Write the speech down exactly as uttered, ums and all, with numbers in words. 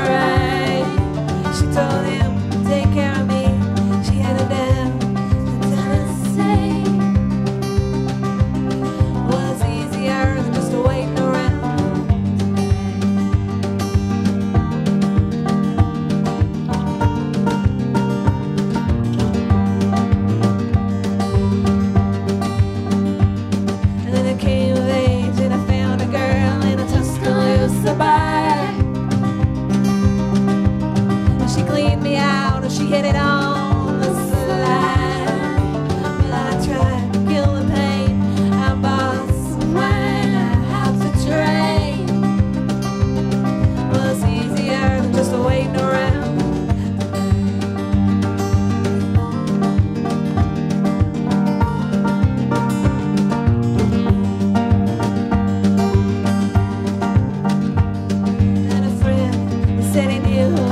alright. She told him to take care of me. She headed down to Tennessee. Was easier than just waiting around. And then I came of age and I found a girl in a Tuscaloosa bar. And she cleaned me out and she hit it on the slide. Well, I tried to kill the pain. I bought some wine, I hopped the train. Was easier than just waiting around. And a friend said he knew